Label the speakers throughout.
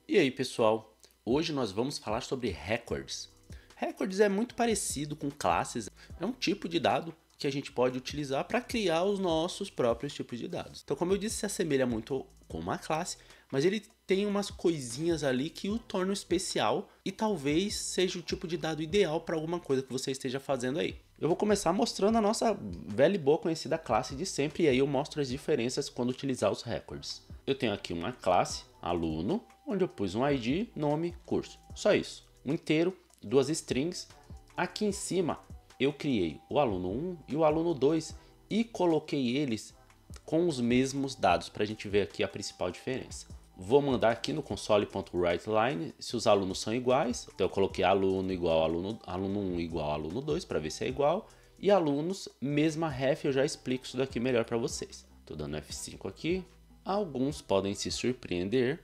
Speaker 1: E aí, pessoal? Hoje nós vamos falar sobre records. Records é muito parecido com classes, é um tipo de dado que a gente pode utilizar para criar os nossos próprios tipos de dados. Então, como eu disse, se assemelha muito com uma classe, mas ele tem umas coisinhas ali que o tornam especial e talvez seja o tipo de dado ideal para alguma coisa que você esteja fazendo aí. Eu vou começar mostrando a nossa velha e boa conhecida classe de sempre, e aí eu mostro as diferenças quando utilizar os records. Eu tenho aqui uma classe, aluno, onde eu pus um ID, nome, curso. Só isso. Um inteiro, duas strings. Aqui em cima eu criei o aluno 1 e o aluno 2 e coloquei eles com os mesmos dados para a gente ver aqui a principal diferença. Vou mandar aqui no console.writeLine se os alunos são iguais. Então eu coloquei aluno igual aluno 1 igual aluno 2 para ver se é igual. E alunos, mesma ref, eu já explico isso daqui melhor para vocês. Estou dando F5 aqui. Alguns podem se surpreender,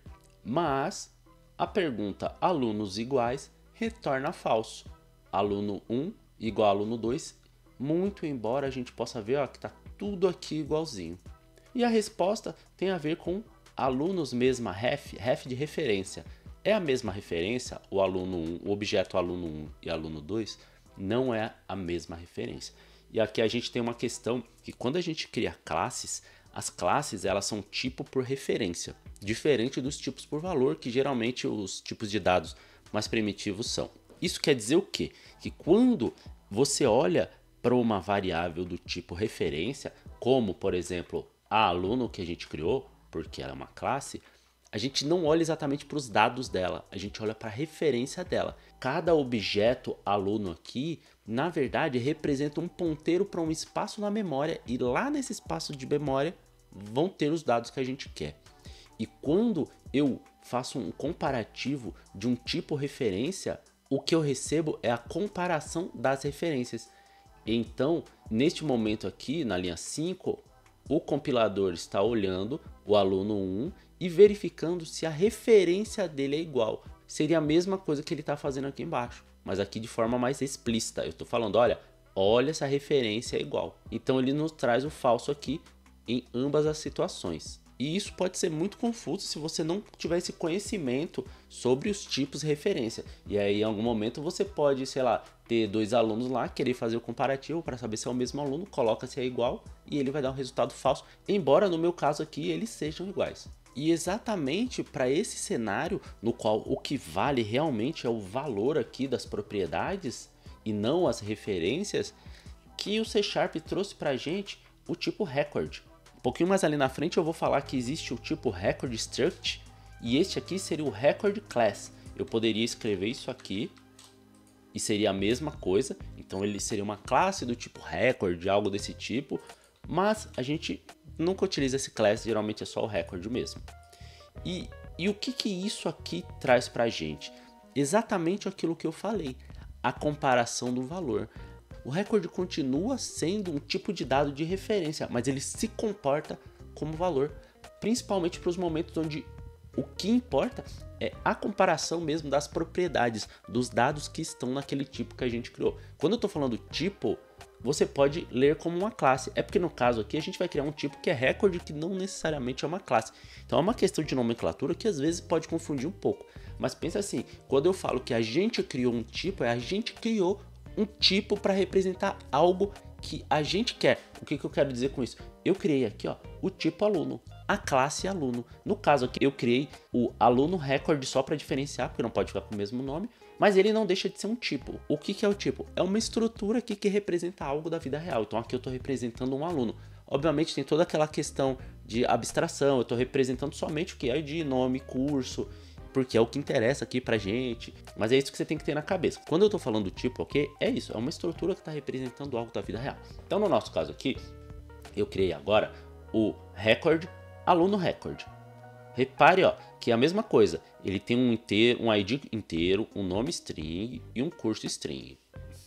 Speaker 1: mas a pergunta alunos iguais retorna falso. Aluno 1 igual aluno 2, muito embora a gente possa ver ó, que está tudo aqui igualzinho. E a resposta tem a ver com alunos mesma ref de referência. É a mesma referência, o aluno 1, o objeto aluno 1 e aluno 2 não é a mesma referência. E aqui a gente tem uma questão que quando a gente cria classes, as classes elas são tipo por referência, diferente dos tipos por valor, que geralmente os tipos de dados mais primitivos são. Isso quer dizer o quê? Que quando você olha para uma variável do tipo referência, como por exemplo a aluno que a gente criou, porque ela é uma classe, a gente não olha exatamente para os dados dela, a gente olha para a referência dela. Cada objeto aluno aqui, na verdade, representa um ponteiro para um espaço na memória e lá nesse espaço de memória vão ter os dados que a gente quer. E quando eu faço um comparativo de um tipo referência, o que eu recebo é a comparação das referências. Então, neste momento aqui, na linha 5, o compilador está olhando o aluno 1 e verificando se a referência dele é igual. Seria a mesma coisa que ele está fazendo aqui embaixo, mas aqui de forma mais explícita. Eu estou falando, olha essa referência é igual. Então ele nos traz o falso aqui em ambas as situações. E isso pode ser muito confuso se você não tiver esse conhecimento sobre os tipos de referência. E aí em algum momento você pode, sei lá, ter dois alunos lá, querer fazer o comparativo para saber se é o mesmo aluno, coloca se é igual e ele vai dar um resultado falso, embora no meu caso aqui eles sejam iguais. E exatamente para esse cenário no qual o que vale realmente é o valor aqui das propriedades e não as referências, que o C# trouxe para a gente o tipo record. Um pouquinho mais ali na frente eu vou falar que existe o tipo record struct e este aqui seria o record class. Eu poderia escrever isso aqui e seria a mesma coisa, então ele seria uma classe do tipo record, algo desse tipo, mas a gente nunca utiliza esse class, geralmente é só o record mesmo. E o que isso aqui traz pra gente? Exatamente aquilo que eu falei, a comparação do valor. O record continua sendo um tipo de dado de referência, mas ele se comporta como valor, principalmente para os momentos onde o que importa é a comparação mesmo das propriedades, dos dados que estão naquele tipo que a gente criou. Quando eu estou falando tipo, você pode ler como uma classe, é porque no caso aqui a gente vai criar um tipo que é record, que não necessariamente é uma classe. Então é uma questão de nomenclatura que às vezes pode confundir um pouco, mas pensa assim, quando eu falo que a gente criou um tipo, a gente criou um tipo para representar algo que a gente quer. O que eu quero dizer com isso? Eu criei aqui o tipo aluno, a classe aluno. No caso aqui eu criei o aluno record só para diferenciar, porque não pode ficar com o mesmo nome, mas ele não deixa de ser um tipo. O que é o tipo? É uma estrutura aqui que representa algo da vida real. Então aqui eu estou representando um aluno. Obviamente tem toda aquela questão de abstração, eu estou representando somente o que é de nome, curso, porque é o que interessa aqui pra gente, mas é isso que você tem que ter na cabeça. Quando eu tô falando do tipo, ok, é isso, é uma estrutura que está representando algo da vida real. Então no nosso caso aqui, eu criei agora o record, aluno record. Repare que é a mesma coisa, ele tem um ID inteiro, um nome string e um curso string.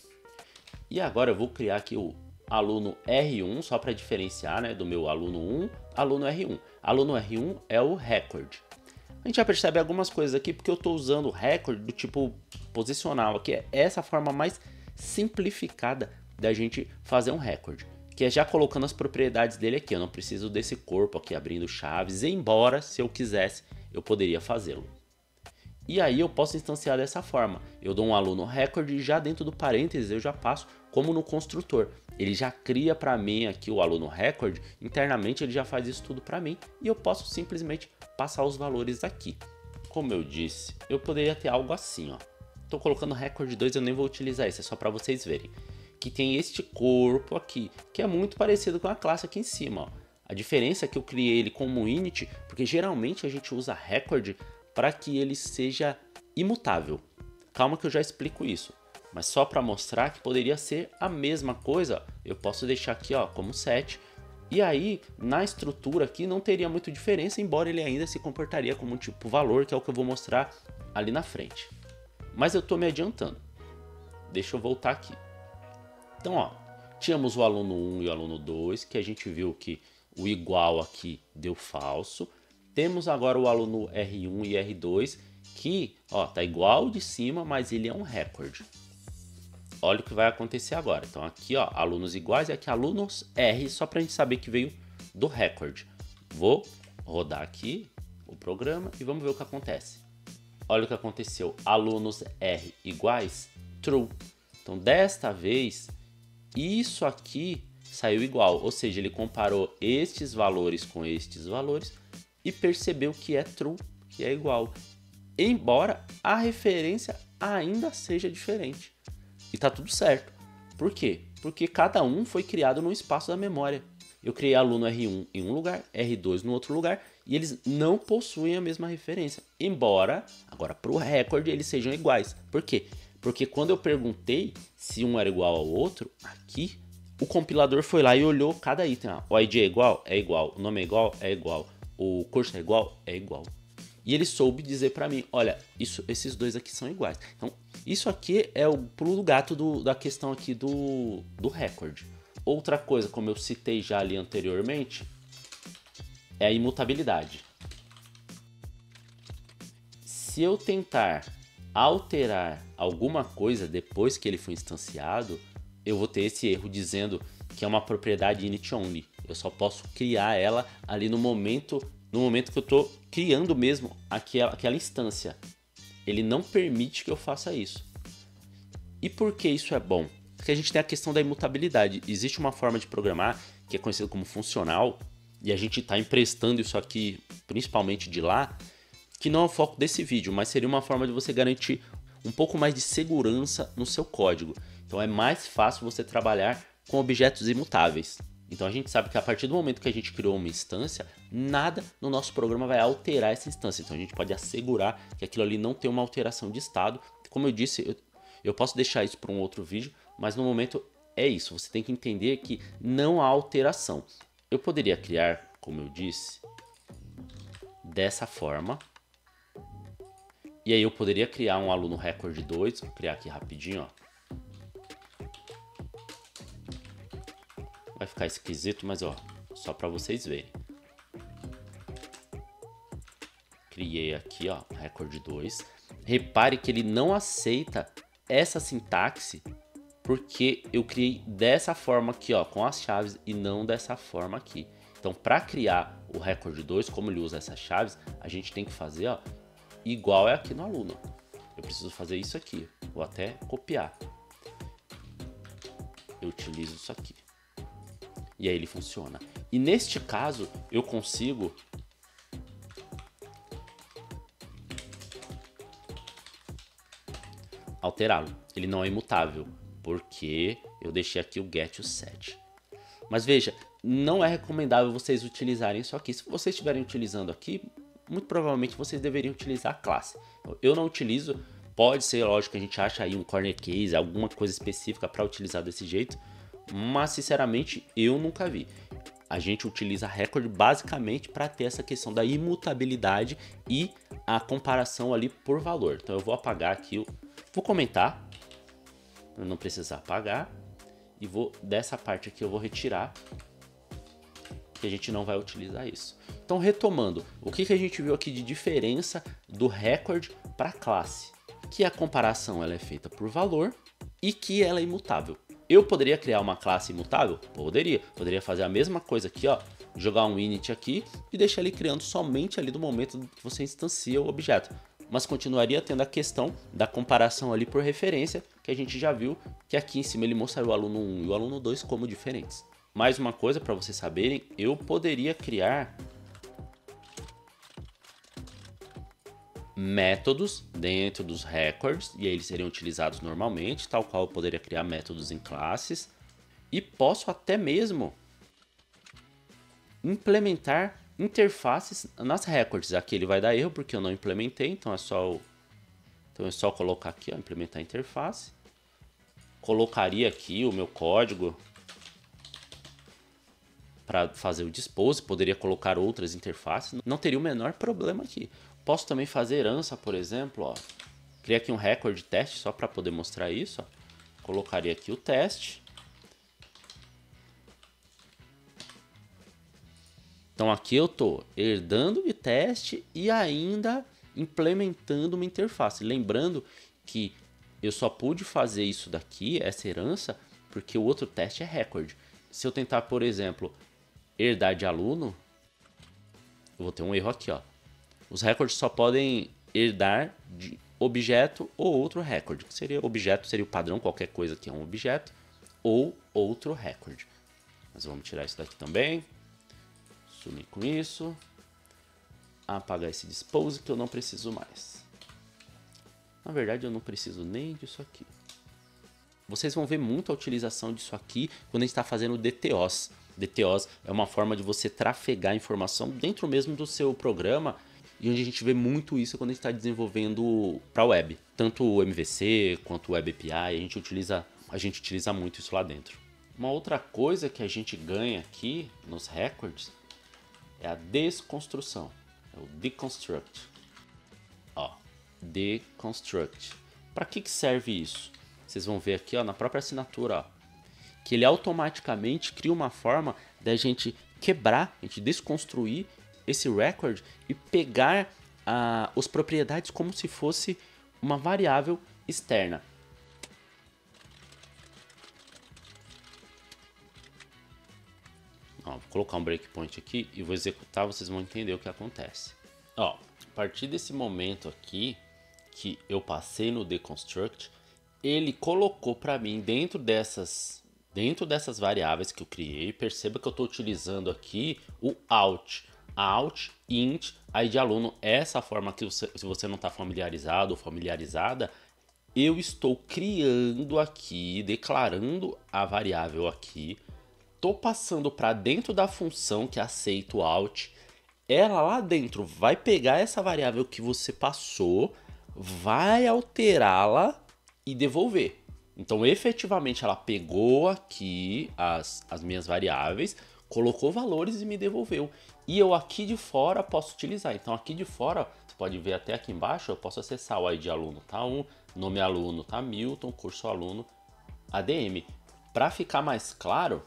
Speaker 1: E agora eu vou criar aqui o aluno R1, só para diferenciar, né, do meu aluno 1, aluno R1. Aluno R1 é o record. A gente já percebe algumas coisas aqui porque eu estou usando o record do tipo posicional, que é essa forma mais simplificada da gente fazer um record, que é já colocando as propriedades dele aqui. Eu não preciso desse corpo aqui abrindo chaves, embora se eu quisesse eu poderia fazê-lo. E aí eu posso instanciar dessa forma. Eu dou um aluno record e já dentro do parênteses eu já passo como no construtor. Ele já cria para mim aqui o aluno record, internamente ele já faz isso tudo para mim e eu posso simplesmente passar os valores aqui. Como eu disse, eu poderia ter algo assim, ó. Tô colocando record 2, eu nem vou utilizar isso, é só para vocês verem. Que tem este corpo aqui, que é muito parecido com a classe aqui em cima, ó. A diferença é que eu criei ele como init, porque geralmente a gente usa record para que ele seja imutável. Calma que eu já explico isso. Mas só para mostrar que poderia ser a mesma coisa, eu posso deixar aqui ó, como set. E aí, na estrutura aqui não teria muita diferença, embora ele ainda se comportaria como um tipo valor, que é o que eu vou mostrar ali na frente. Mas eu estou me adiantando. Deixa eu voltar aqui. Então, ó, tínhamos o aluno 1 e o aluno 2, que a gente viu que o igual aqui deu falso. Temos agora o aluno R1 e R2, que ó, tá igual de cima, mas ele é um record. Olha o que vai acontecer agora. Então aqui ó, alunos iguais e aqui alunos R, só para a gente saber que veio do record. Vou rodar aqui o programa e vamos ver o que acontece. Olha o que aconteceu, alunos R iguais, true. Então desta vez, isso aqui saiu igual, ou seja, ele comparou estes valores com estes valores e percebeu que é true, que é igual. Embora a referência ainda seja diferente. E tá tudo certo. Por quê? Porque cada um foi criado no espaço da memória. Eu criei aluno R1 em um lugar, R2 no outro lugar, e eles não possuem a mesma referência. Embora, agora para o recorde, eles sejam iguais. Por quê? Porque quando eu perguntei se um era igual ao outro, aqui, o compilador foi lá e olhou cada item. O ID é igual? É igual. O nome é igual? É igual. O curso é igual? É igual. E ele soube dizer para mim, olha, esses dois aqui são iguais. Então, isso aqui é o pulo do gato da questão aqui do recorde. Outra coisa, como eu citei já ali anteriormente, é a imutabilidade. Se eu tentar alterar alguma coisa depois que ele foi instanciado, eu vou ter esse erro dizendo que é uma propriedade init only. Eu só posso criar ela ali no momento que eu estou criando mesmo aquela instância. Ele não permite que eu faça isso. E por que isso é bom? Porque a gente tem a questão da imutabilidade. Existe uma forma de programar que é conhecida como funcional, e a gente está emprestando isso aqui, principalmente de lá, que não é o foco desse vídeo, mas seria uma forma de você garantir um pouco mais de segurança no seu código. Então é mais fácil você trabalhar com objetos imutáveis. Então a gente sabe que a partir do momento que a gente criou uma instância, nada no nosso programa vai alterar essa instância. Então a gente pode assegurar que aquilo ali não tem uma alteração de estado. Como eu disse, eu posso deixar isso para um outro vídeo, mas no momento é isso. Você tem que entender que não há alteração. Eu poderia criar, como eu disse, dessa forma. E aí eu poderia criar um aluno record 2, vou criar aqui rapidinho, ó. Vai ficar esquisito, mas ó, só para vocês verem. Criei aqui, ó, record 2. Repare que ele não aceita essa sintaxe porque eu criei dessa forma aqui, ó, com as chaves e não dessa forma aqui. Então, para criar o record 2, como ele usa essas chaves, a gente tem que fazer, ó, igual é aqui no aluno. Eu preciso fazer isso aqui. Vou até copiar. Eu utilizo isso aqui. E aí ele funciona. E neste caso, eu consigo alterá-lo. Ele não é imutável, porque eu deixei aqui o get o set. Mas veja, não é recomendável vocês utilizarem isso aqui. Se vocês estiverem utilizando aqui, muito provavelmente vocês deveriam utilizar a classe. Eu não utilizo, pode ser, lógico, que a gente acha aí um corner case, alguma coisa específica para utilizar desse jeito, mas sinceramente eu nunca vi. A gente utiliza record basicamente para ter essa questão da imutabilidade e a comparação ali por valor. Então eu vou apagar aqui, vou comentar, para não precisar apagar, e vou dessa parte aqui eu vou retirar, que a gente não vai utilizar isso. Então retomando, o que a gente viu aqui de diferença do record para a classe? Que a comparação ela é feita por valor e que ela é imutável. Eu poderia criar uma classe imutável? Poderia fazer a mesma coisa aqui, ó, jogar um init aqui e deixar ele criando somente ali do momento que você instancia o objeto. mas continuaria tendo a questão da comparação ali por referência, que a gente já viu que aqui em cima ele mostra o aluno 1 e o aluno 2 como diferentes. Mais uma coisa para vocês saberem, eu poderia criar métodos dentro dos records, e aí eles seriam utilizados normalmente, tal qual eu poderia criar métodos em classes, e posso até mesmo implementar interfaces nas records. Aqui ele vai dar erro porque eu não implementei, então é só colocar aqui, ó, implementar interface. Colocaria aqui o meu código para fazer o dispose, poderia colocar outras interfaces, não teria o menor problema aqui. Posso também fazer herança, por exemplo, ó. Criei aqui um record teste só para poder mostrar isso, ó. Colocaria aqui o teste. Então aqui eu estou herdando de teste e ainda implementando uma interface. Lembrando que eu só pude fazer isso daqui, essa herança, porque o outro teste é record. Se eu tentar, por exemplo, herdar de aluno, eu vou ter um erro aqui, ó. Os records só podem herdar de objeto ou outro record. Que seria objeto, seria o padrão, qualquer coisa que é um objeto, ou outro record. Mas vamos tirar isso daqui também. Sumir com isso. Apagar esse dispose que eu não preciso mais. Na verdade eu não preciso nem disso aqui. Vocês vão ver muito a utilização disso aqui quando a gente está fazendo DTOs. DTOs é uma forma de você trafegar informação dentro mesmo do seu programa, e onde a gente vê muito isso quando a gente está desenvolvendo para web. Tanto o MVC quanto o Web API, a gente utiliza muito isso lá dentro. Uma outra coisa que a gente ganha aqui nos records é a desconstrução, é o deconstruct. Ó, deconstruct. Para que serve isso? Vocês vão ver aqui, ó, na própria assinatura, ó, que ele automaticamente cria uma forma da gente quebrar, a gente desconstruir esse record e pegar as propriedades como se fosse uma variável externa. Ó, vou colocar um breakpoint aqui e vou executar, vocês vão entender o que acontece. Ó, a partir desse momento aqui que eu passei no deconstruct, ele colocou para mim dentro dessas variáveis que eu criei. Perceba que eu estou utilizando aqui o out. Out, int, aí de aluno, essa forma que se você não está familiarizado ou familiarizada, eu estou criando aqui, declarando a variável aqui, estou passando para dentro da função que aceita o out, ela lá dentro vai pegar essa variável que você passou, vai alterá-la e devolver. Então efetivamente ela pegou aqui as minhas variáveis, colocou valores e me devolveu. E eu aqui de fora posso utilizar. Então aqui de fora, você pode ver até aqui embaixo, eu posso acessar o ID aluno tá 1, nome aluno tá Milton, curso aluno ADM. Para ficar mais claro,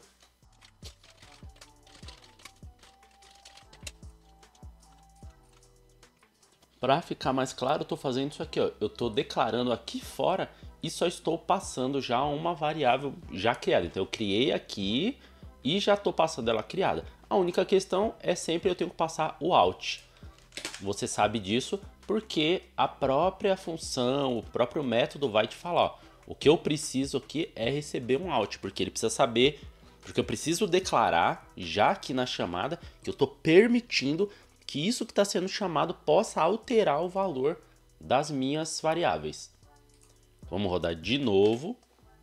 Speaker 1: eu estou fazendo isso aqui, ó. Eu estou declarando aqui fora e só estou passando já uma variável já criada. Então eu criei aqui e já estou passando ela criada. A única questão é sempre eu tenho que passar o out. Você sabe disso porque a própria função, o próprio método vai te falar, ó, o que eu preciso aqui é receber um out, porque ele precisa saber, porque eu preciso declarar já aqui na chamada que eu estou permitindo que isso que está sendo chamado possa alterar o valor das minhas variáveis. Vamos rodar de novo.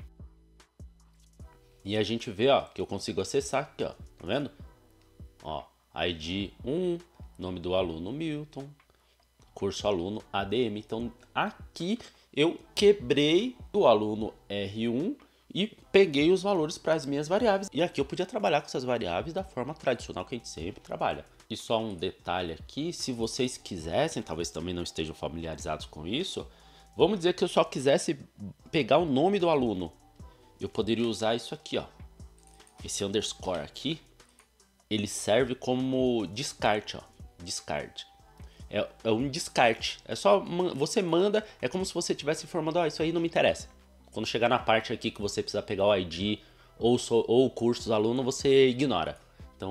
Speaker 1: E a gente vê, ó, que eu consigo acessar aqui, ó, tá vendo? Ó, ID 1, nome do aluno Milton, curso aluno ADM. Então aqui eu quebrei o aluno R1 e peguei os valores para as minhas variáveis. E aqui eu podia trabalhar com essas variáveis da forma tradicional que a gente sempre trabalha. E só um detalhe aqui, se vocês quisessem, talvez também não estejam familiarizados com isso, vamos dizer que eu só quisesse pegar o nome do aluno. Eu poderia usar isso aqui, ó. Esse underscore aqui, ele serve como descarte, ó. Descarte. É um descarte. É só você manda, é como se você estivesse informando, ó, isso aí não me interessa. Quando chegar na parte aqui que você precisa pegar o ID ou cursos aluno, você ignora. Então,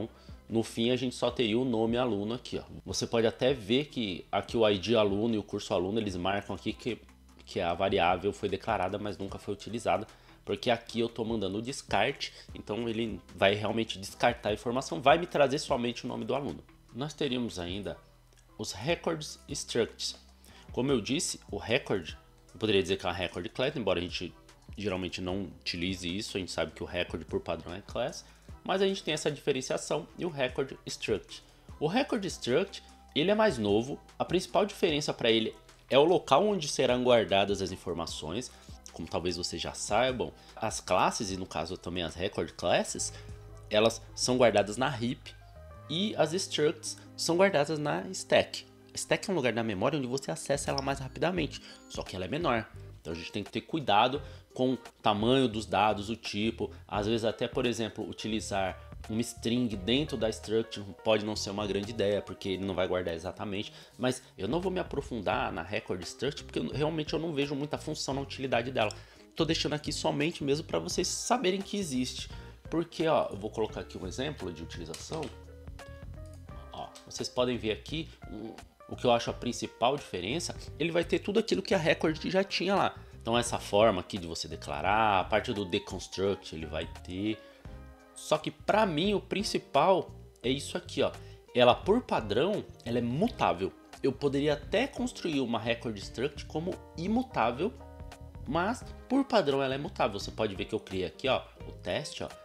Speaker 1: no fim a gente só teria o nome aluno aqui, ó. Você pode até ver que aqui o ID aluno e o curso aluno, eles marcam aqui que a variável foi declarada, mas nunca foi utilizada, porque aqui eu estou mandando o descarte, então ele vai realmente descartar a informação, vai me trazer somente o nome do aluno. Nós teríamos ainda os records structs. Como eu disse, o record, eu poderia dizer que é uma record class, embora a gente geralmente não utilize isso, a gente sabe que o record por padrão é class, mas a gente tem essa diferenciação e o record struct. O record struct, ele é mais novo, a principal diferença para ele é o local onde serão guardadas as informações. Como talvez vocês já saibam, as classes, e no caso também as record classes, elas são guardadas na heap e as structs são guardadas na stack. A stack é um lugar da memória onde você acessa ela mais rapidamente, só que ela é menor. Então a gente tem que ter cuidado com o tamanho dos dados, o tipo, às vezes até, por exemplo, utilizar uma string dentro da struct pode não ser uma grande ideia, porque ele não vai guardar exatamente, mas eu não vou me aprofundar na record struct, porque realmente eu não vejo muita função na utilidade dela. Tô deixando aqui somente mesmo para vocês saberem que existe, porque ó, eu vou colocar aqui um exemplo de utilização. Ó, vocês podem ver aqui o que eu acho a principal diferença, ele vai ter tudo aquilo que a record já tinha lá. Então essa forma aqui de você declarar, a parte do deconstruct ele vai ter. Só que para mim o principal é isso aqui, ó. Ela por padrão, ela é mutável. Eu poderia até construir uma record struct como imutável, mas por padrão ela é mutável. Você pode ver que eu criei aqui, ó, o teste, ó,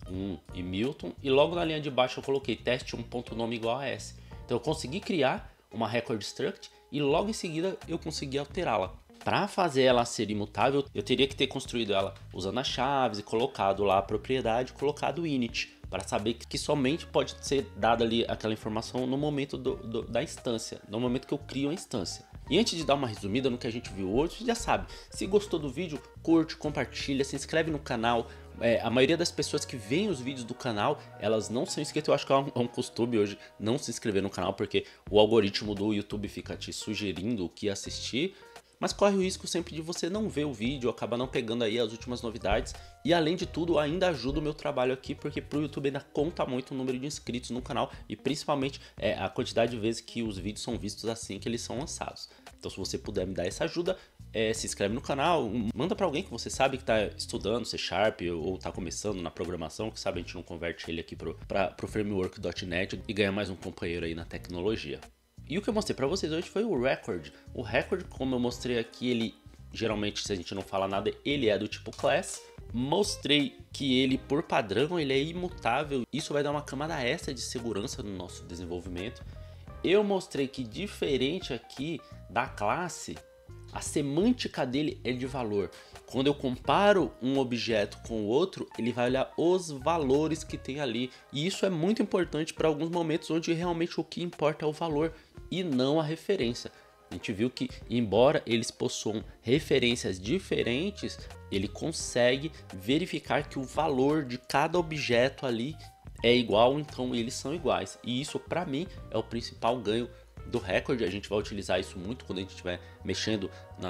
Speaker 1: e Milton, e logo na linha de baixo eu coloquei teste 1.nome igual a S. Então eu consegui criar uma record struct e logo em seguida eu consegui alterá-la. Para fazer ela ser imutável, eu teria que ter construído ela usando as chaves e colocado lá a propriedade, colocado o init, para saber que somente pode ser dada ali aquela informação no momento da instância, no momento que eu crio a instância. E antes de dar uma resumida no que a gente viu hoje, você já sabe, se gostou do vídeo, curte, compartilha, se inscreve no canal. A maioria das pessoas que veem os vídeos do canal, elas não são inscritas. Eu acho que é um costume hoje não se inscrever no canal, porque o algoritmo do YouTube fica te sugerindo o que assistir. Mas corre o risco sempre de você não ver o vídeo, acabar não pegando aí as últimas novidades. E além de tudo, ainda ajuda o meu trabalho aqui, porque pro YouTube ainda conta muito o número de inscritos no canal. E principalmente a quantidade de vezes que os vídeos são vistos assim que eles são lançados. Então se você puder me dar essa ajuda, se inscreve no canal, manda para alguém que você sabe que está estudando C# ou está começando na programação, que sabe a gente não converte ele aqui pro framework.net e ganha mais um companheiro aí na tecnologia. E o que eu mostrei para vocês hoje foi o record. O record, como eu mostrei aqui, ele geralmente, se a gente não fala nada, ele é do tipo class. Mostrei que ele, por padrão, ele é imutável. Isso vai dar uma camada extra de segurança no nosso desenvolvimento. Eu mostrei que, diferente aqui da classe, a semântica dele é de valor. Quando eu comparo um objeto com o outro, ele vai olhar os valores que tem ali. E isso é muito importante para alguns momentos onde realmente o que importa é o valor e não a referência. A gente viu que, embora eles possuam referências diferentes, ele consegue verificar que o valor de cada objeto ali é igual, então eles são iguais. E isso, para mim, é o principal ganho do record. A gente vai utilizar isso muito quando a gente estiver mexendo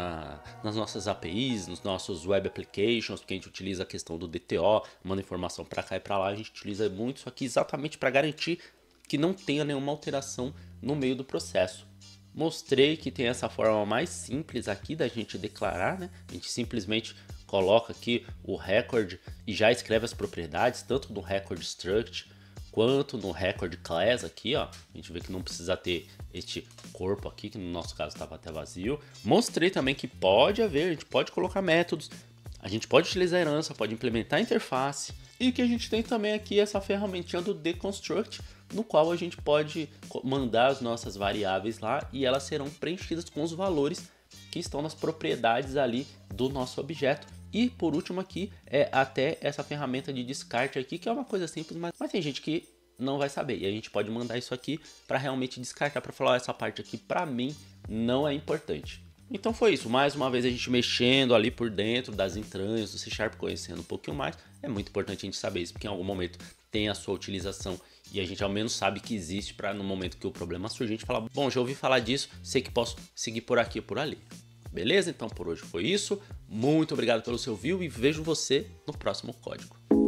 Speaker 1: nas nossas APIs, nos nossos web applications, porque a gente utiliza a questão do DTO, manda informação para cá e para lá. A gente utiliza muito isso aqui exatamente para garantir que não tenha nenhuma alteração no meio do processo. Mostrei que tem essa forma mais simples aqui da gente declarar, né? A gente simplesmente coloca aqui o record e já escreve as propriedades, tanto no record struct quanto no record class aqui, ó. A gente vê que não precisa ter este corpo aqui, que no nosso caso estava até vazio. Mostrei também que pode haver, a gente pode colocar métodos, a gente pode utilizar herança, pode implementar interface. E que a gente tem também aqui essa ferramentinha do deconstruct, no qual a gente pode mandar as nossas variáveis lá e elas serão preenchidas com os valores que estão nas propriedades ali do nosso objeto. E por último aqui é até essa ferramenta de descarte aqui, que é uma coisa simples, mas tem gente que não vai saber. E a gente pode mandar isso aqui para realmente descartar, para falar, essa parte aqui para mim não é importante. Então foi isso, mais uma vez a gente mexendo ali por dentro das entranhas do C#, conhecendo um pouquinho mais. É muito importante a gente saber isso, porque em algum momento tem a sua utilização e a gente ao menos sabe que existe, para no momento que o problema surge a gente falar, bom, já ouvi falar disso, sei que posso seguir por aqui ou por ali. Beleza? Então por hoje foi isso. Muito obrigado pelo seu view e vejo você no próximo código.